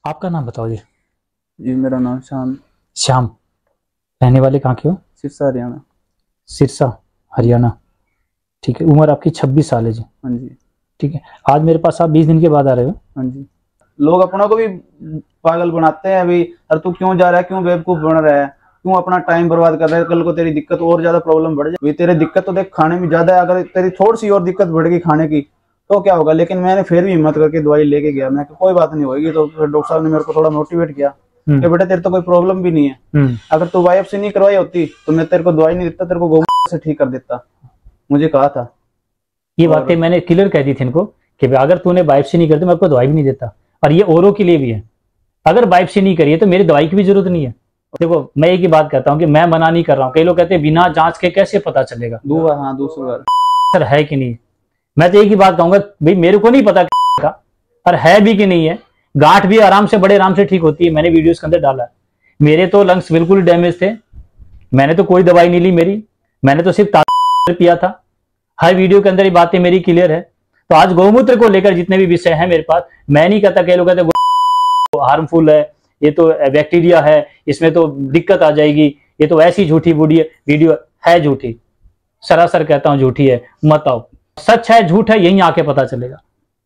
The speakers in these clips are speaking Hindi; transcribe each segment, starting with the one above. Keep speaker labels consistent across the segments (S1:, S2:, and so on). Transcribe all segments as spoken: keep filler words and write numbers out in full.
S1: आपका नाम बताओ जी।
S2: जी मेरा नाम श्याम।
S1: श्याम। रहने वाले कहाँ के हो?
S2: सिरसा हरियाणा।
S1: सिरसा हरियाणा। ठीक है, उम्र आपकी छब्बीस साल है जी।
S2: हाँ जी।
S1: ठीक है, आज मेरे पास आप बीस दिन के बाद आ रहे हो?
S2: हाँ जी। लोग अपनों को भी पागल बनाते हैं अभी। अरे तू क्यों जा रहा है, क्यों बेवकूफ बन रहा है, क्यों अपना टाइम बर्बाद कर रहा है, कल को तेरी दिक्कत और ज्यादा प्रॉब्लम बढ़ जाए। तेरी दिक्कत तो देख खाने में ज्यादा है, अगर तेरी थोड़ी सी और दिक्कत बढ़ गई खाने की तो क्या होगा। लेकिन मैंने फिर भी हिम्मत करके दवाई लेके गया। मैं कोई बात नहीं होगी। तो फिर डॉक्टर साहब ने मेरे को थोड़ा मोटिवेट किया कि बेटा तेरे तो कोई प्रॉब्लम भी नहीं है, अगर तू बायोप्सी नहीं करवाई होती तो मैं तेरे को दवाई नहीं देता, तेरे को गोबर से ठीक कर देता, मुझे कहा था।
S1: ये बातें मैंने क्लियर कह दी थी इनको कि अगर तूने बायोप्सी नहीं करती मैं आपको दवाई भी नहीं देता। और ये औरों के लिए भी है, अगर बायोप्सी नहीं करिए तो मेरी दवाई की भी जरूरत नहीं है। देखो मैं एक ही बात कहता हूँ कि मैं मना नहीं कर रहा हूँ। कई लोग कहते हैं बिना जांच के कैसे पता चलेगा।
S2: दो बार हाँ दूसरी बार
S1: सर है कि नहीं। मैं तो एक ही बात कहूंगा भाई, मेरे को नहीं पता का और है भी कि नहीं है। गांठ भी आराम से बड़े आराम से ठीक होती है, मैंने वीडियोस के अंदर डाला। मेरे तो लंग्स बिल्कुल डैमेज थे, मैंने तो कोई दवाई नहीं ली मेरी, मैंने तो सिर्फ ताज़ा पिया था। हर वीडियो के अंदर ये बातें मेरी क्लियर है। तो आज गौमूत्र को लेकर जितने भी विषय हैं मेरे पास, मैं नहीं कहता कई लोग कहते हार्मफुल है, ये तो बैक्टीरिया है, इसमें तो दिक्कत आ जाएगी, ये तो ऐसी झूठी वीडियो है। झूठी, सरासर कहता हूं झूठी है, मत आओ। सच है झूठ है यहीं आके पता चलेगा,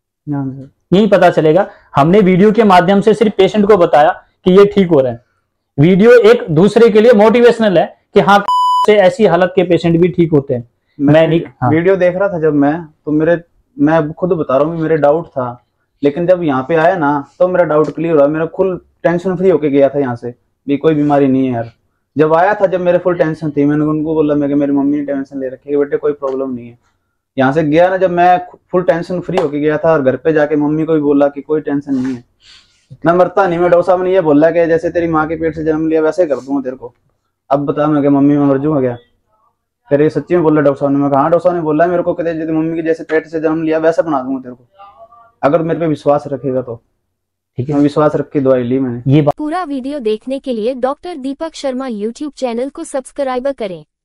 S1: यहीं पता चलेगा। हमने वीडियो के माध्यम से सिर्फ पेशेंट को बताया कि ये ठीक हो रहा है। वीडियो एक दूसरे के लिए मोटिवेशनल है कि हाँ से ऐसी हालत के पेशेंट भी ठीक होते हैं।
S2: मैं,
S1: मैं नहीं हाँ।
S2: वीडियो देख रहा था जब मैं तो मेरे मैं खुद बता रहा हूँ मेरे डाउट था, लेकिन जब यहाँ पे आया ना तो मेरा डाउट क्लियर हुआ। मेरा फुल टेंशन फ्री होके गया था यहाँ से भी, कोई बीमारी नहीं है यार। जब आया था जब मेरे फुल टेंशन थी, मैंने उनको बोला मैं मेरी मम्मी ने टेंशन ले रखी है बेटे, कोई प्रॉब्लम नहीं है। यहाँ से गया ना जब मैं फुल टेंशन फ्री होके गया था, और घर पे जाके मम्मी को भी बोला कि कोई टेंशन नहीं है, मैं मरता नहीं। मैं डॉक्टर साहब ने ये बोला कि जैसे तेरी माँ के पेट से जन्म लिया वैसे कर दूंगा तेरे को। अब बता मैं क्या मम्मी मैं मर जाऊंगा क्या? फिर ये सच्ची में बोला डॉक्टर साहब ने। मैं कहा हाँ, डॉक्टर साहब ने बोला मेरे को कहते यदि मम्मी की जैसे पेट से जन्म लिया वैसा बना दूंगा तेरे को, अगर मेरे पे विश्वास रखेगा तो। ठीक है, मैं विश्वास रख के दवाई ली मैंने।
S3: ये पूरा वीडियो देखने के लिए doctor Deepak Sharma YouTube channel को सब्सक्राइब करें।